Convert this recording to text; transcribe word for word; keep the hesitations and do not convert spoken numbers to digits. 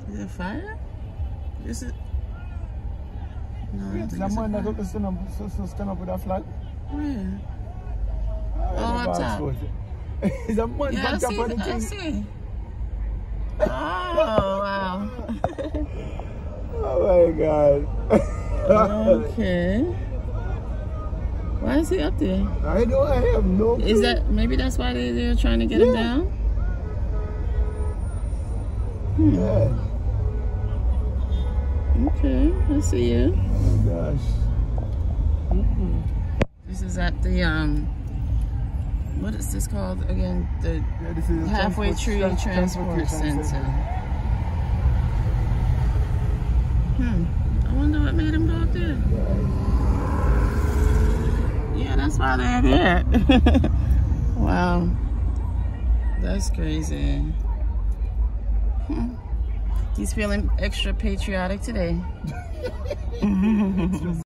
Is it fire? Is it? No, I don't think That it's a man that fire. got to stand up, so, so stand up with that flag. Where? Oh, Oh, up top. Is that man Yeah, I back up see. on the I thing? see. Oh, wow. Oh my God. Okay. Why is he up there? I know, I have no clue. Is that, maybe that's why they, they're trying to get him Yeah. down? Hmm. Yeah. Okay, I see you. Oh gosh. Mm-mm. This is at the, um, what is this called again? The Yeah, this is the Halfway transport- Tree trans- Transport transportation Center. Hmm. I wonder what made him go up there. Yeah, that's why they're there. Wow. That's crazy. Hmm. He's feeling extra patriotic today.